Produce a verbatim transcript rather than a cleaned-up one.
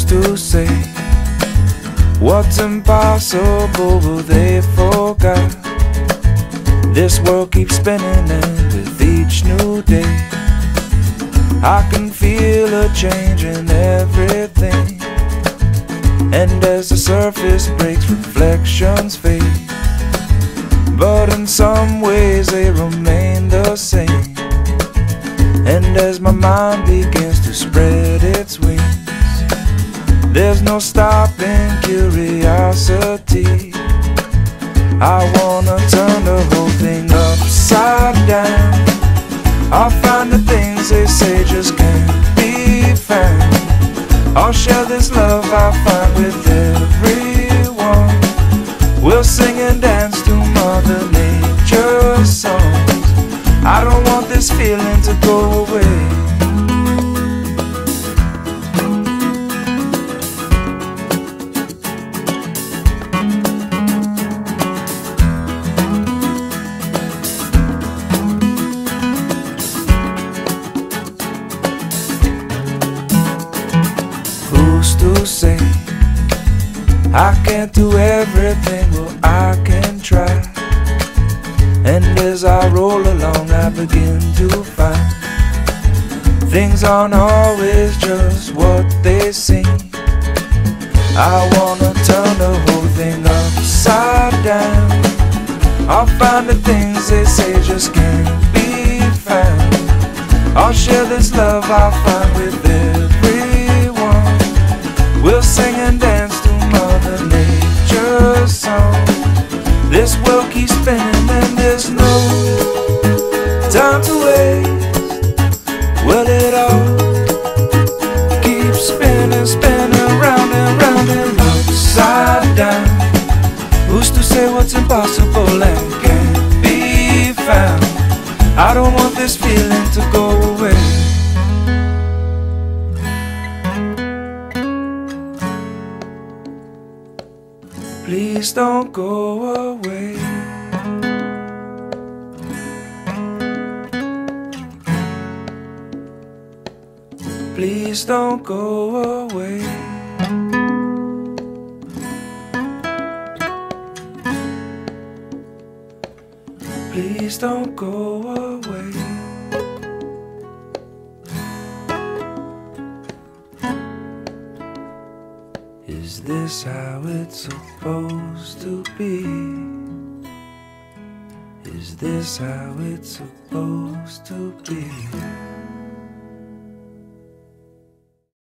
to say what's impossible, but they forgot. This world keeps spinning, and with each new day I can feel a change in everything. And as the surface breaks, reflections fade, but in some ways they remain the same. And as my mind begins to spread its wings, there's no stopping curiosity. I wanna turn the whole thing upside down. I'll find the things they say just can't be found. I'll share this love I find with everyone. We'll sing and dance to Mother Nature's songs. I don't want this feeling to go away. Who's to say I can't do everything? Well, I can try. And as I roll along, I begin to find things aren't always just what they seem. I wanna turn the whole thing upside down. I'll find the things they say just can't be found. I'll share this love I find with everyone. We'll sing and dance to Mother Nature's song. This world keeps spinning and there's no time to waste. Well, it all keeps spinning, spinning round and round and upside down. Who's to say what's impossible and can't be found? I don't want this feeling to go away. Please don't go away. Please don't go away. Please don't go away. Is this how it's supposed to be? Is this how it's supposed to be?